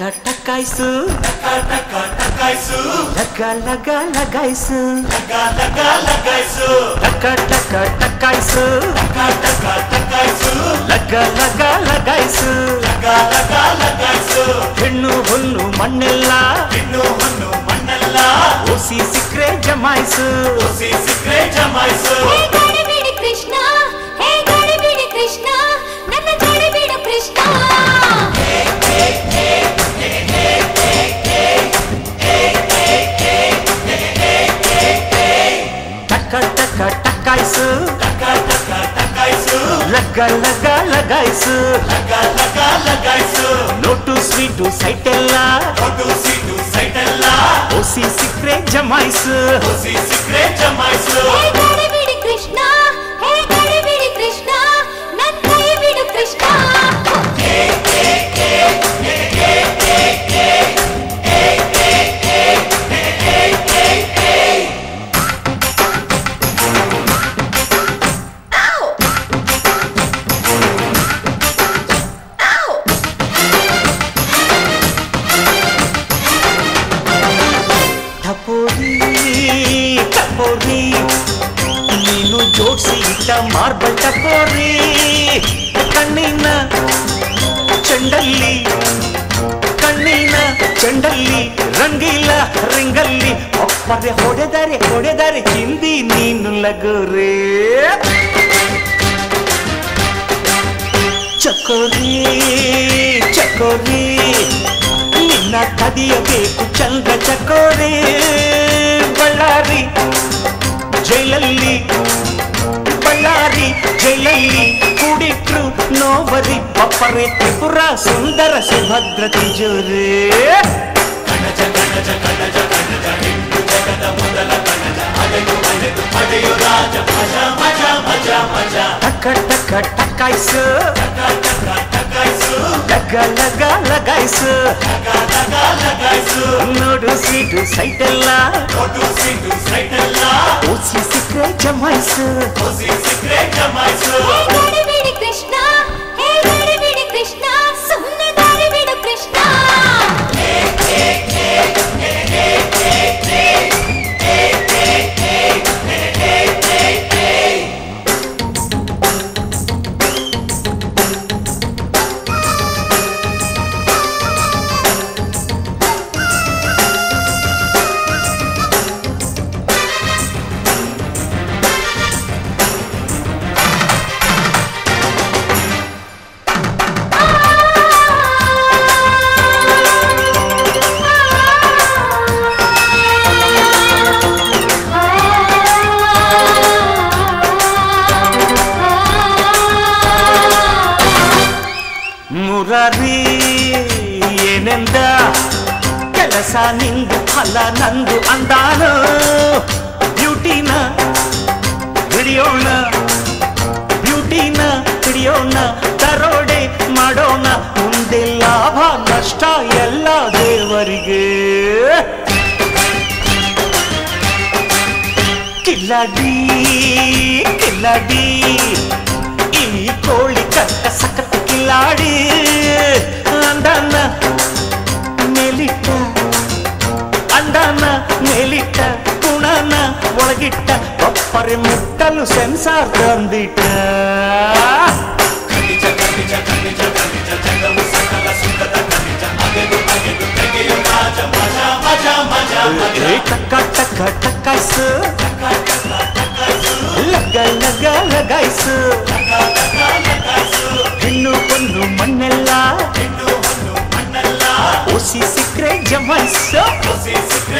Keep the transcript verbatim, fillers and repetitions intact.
ಟಕಾಯ್ಸು ಲಗ ಲಗ ಲಗಾಯ್ಸು ಟಕ ಟಕ ಟಕಾಯ್ಸು ಲಗ ಲಗ ಲಗಾಯ್ಸು ಹೆಣ್ಣು ಹೊನ್ನು ಮಣ್ಣೆಲ್ಲ ಒಸಿ ಸಿಕ್ರೆ ಜಮಾಯ್ಸು ಕೃಷ್ಣ ಹೇ ಗಡಿಬಿಡಿ ಕೃಷ್ಣ ನನ್ನ ಗಡಿಬಿಡು ಕೃಷ್ಣ ಟಕ ಟಕ ಟಕಾಯ್ಸು ಲಗ ಲಗ ಲಗಾಯ್ಸು ನೋಟು ಸ್ವೀಟು ಸೈಟೆಲ್ಲ ಒಸಿ ಸಿಕ್ರೆ ಜಮಾಯ್ಸು ಹೇ ಗಡಿಬಿಡಿ ಕೃಷ್ಣ ಹೇ ಗಡಿಬಿಡಿ ಕೃಷ್ಣ ನನ್ನ ಕೈಬಿಡು ಕೃಷ್ಣ ನೀನು ಜೋಡಿಸಿ ಇಟ್ಟ ಮಾರ್ಬಲ್ ಟಕೋರಿ ಕಣ್ಣಿನ ಚೆಂಡಲ್ಲಿ ಕಣ್ಣಿನ ಚೆಂಡಲ್ಲಿ ರಂಗಿಲ್ಲ ರಿಂಗಲ್ಲಿ ಒಪ್ಪರೆ ಹೊಡೆದರೆ ಹೊಡೆದರೆ ಹಿಂದಿ ನೀನು ಲಗೋರೆ ಚಕೋರಿ ಚಕೋರಿ ನಿನ್ನ ಕದಿಯಬೇಕು ಚಂದ್ರ ಚಕೋರಿ ಬಳ್ಳಾರಿ ಜೈಲಲ್ಲಿ ಬಳ್ಳಾರಿ ಜೈಲಲ್ಲಿ ಕೂಡಿಟ್ರು ನೋವರಿ ಅಪ್ಪರೆ ತ್ರಿಪುರ ಸುಂದರ ಸುಭದ್ರ ತಿಜೋರೆ ಟಕ ಟಕ ಟಕಾಯ್ಸು ಲಗ ಲಗ ಲಗಾಯ್ಸು ನೋಡು ಸೀಟು ಸೈಟೆಲ್ಲ ಓಸಿ ಸಿಕ್ರೆ ಜಮಾಯ್ಸು ಹೇ ಗಡಿಬಿಡಿ ಕೃಷ್ಣ ಹೇ ಗಡಿಬಿಡಿ ಕೃಷ್ಣ ಸುಮ್ಮನೆ ದಾರಿಬಿಡು ಕೃಷ್ಣ ಮುರಾರಿ ಏನೆಂದ ಕೆಲಸ ನಿಂದು ಫಲ ನಂದು ಅಂದಾನು ಬ್ಯೂಟಿನ ಹಿಡಿಯೋಣ ಬ್ಯೂಟಿನ ಹಿಡಿಯೋಣ ದರೋಡೆ ಮಾಡೋಣ ಮುಂದೆ ಲಾಭ ನಷ್ಟ ಎಲ್ಲ ದೇವರಿಗೆ ಕಿಲ್ಲಾಡಿ ಕಿಲ್ಲಾಡಿ ಈ ಕೋಳಿ ಕಟ್ಟ ಸಖತ್ ಕಿಲ್ಲಾಡಿ ಅಂದಾನ ಮೇಲಿಟ್ಟ ಅಂದಾನ ಮೇಲಿಟ್ಟ ಗುಣನ ಒಳಗಿಟ್ಟ ಒಪ್ಪರೆ ಮುಟ್ಟಲು ಸೆನ್ಸಾರ್ ತಂದಿಟ್ಟ ಟಕ ಟಕ ಟಕಾಯ್ಸು ಲಗ ಲಗ ಲಗಾಯ್ಸು ಹೆಣ್ಣು ಹೊನ್ನು ಮಣ್ಣೆಲ್ಲ ಒಸಿ ಸಿಕ್ರೆ ಜಮಾಯ್ಸು